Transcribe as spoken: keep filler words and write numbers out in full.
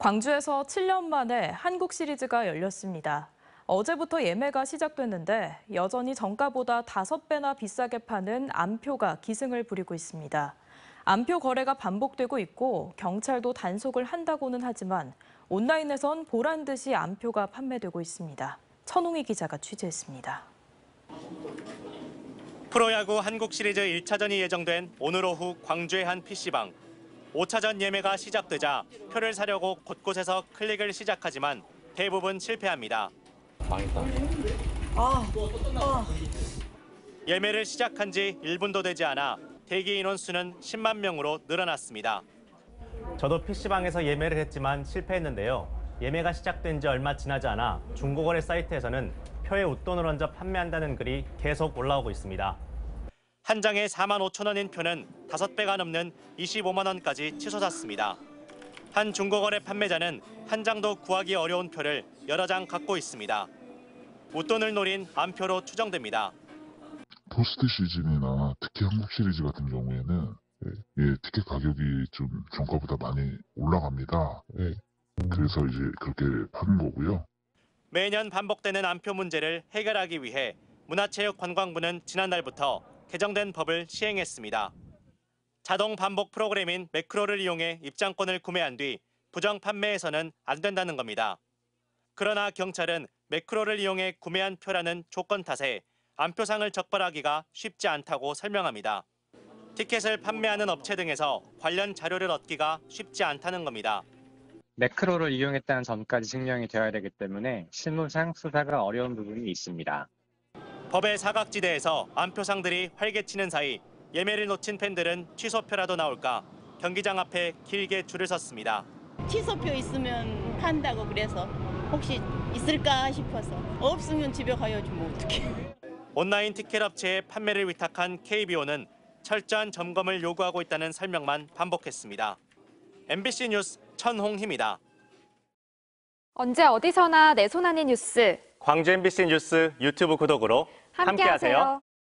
광주에서 칠 년 만에 한국 시리즈가 열렸습니다. 어제부터 예매가 시작됐는데 여전히 정가보다 다섯 배나 비싸게 파는 암표가 기승을 부리고 있습니다. 암표 거래가 반복되고 있고 경찰도 단속을 한다고는 하지만 온라인에선 보란 듯이 암표가 판매되고 있습니다. 천홍희 기자가 취재했습니다. 프로야구 한국 시리즈 일 차전이 예정된 오늘 오후 광주의 한 피씨방. 오 차전 예매가 시작되자 표를 사려고 곳곳에서 클릭을 시작하지만 대부분 실패합니다. 망했다. 아, 아. 예매를 시작한 지 일 분도 되지 않아 대기 인원 수는 십만 명으로 늘어났습니다. 저도 피씨방에서 예매를 했지만 실패했는데요. 예매가 시작된 지 얼마 지나지 않아 중고거래 사이트에서는 표에 웃돈을 얹어 판매한다는 글이 계속 올라오고 있습니다. 한 장에 사만 오천 원인 표는 다섯 배가 넘는 이십오만 원까지 치솟았습니다. 한 중고거래 판매자는 한 장도 구하기 어려운 표를 여러 장 갖고 있습니다. 웃돈을 노린 암표로 추정됩니다. 포스트 시즌이나 특히 한국 시리즈 같은 경우에는 예, 티켓 가격이 좀 정가보다 많이 올라갑니다. 네. 그래서 이제 그렇게 파는 거고요. 매년 반복되는 암표 문제를 해결하기 위해 문화체육관광부는 지난달부터 개정된 법을 시행했습니다. 자동 반복 프로그램인 매크로를 이용해 입장권을 구매한 뒤 부정 판매해서는 안 된다는 겁니다. 그러나 경찰은 매크로를 이용해 구매한 표라는 조건 탓에 암표상을 적발하기가 쉽지 않다고 설명합니다. 티켓을 판매하는 업체 등에서 관련 자료를 얻기가 쉽지 않다는 겁니다. 매크로를 이용했다는 점까지 증명이 되어야 되기 때문에 실무상 수사가 어려운 부분이 있습니다. 법의 사각지대에서 암표상들이 활개치는 사이 예매를 놓친 팬들은 취소표라도 나올까 경기장 앞에 길게 줄을 섰습니다. 취소표 있으면 판다고 그래서 혹시 있을까 싶어서 없으면 집에 가야지 뭐 어떡해. 온라인 티켓 업체에 판매를 위탁한 케이비오는 철저한 점검을 요구하고 있다는 설명만 반복했습니다. 엠비씨 뉴스 천홍희입니다. 언제 어디서나 내 손 안의 뉴스. 광주 엠비씨 뉴스 유튜브 구독으로 함께하세요.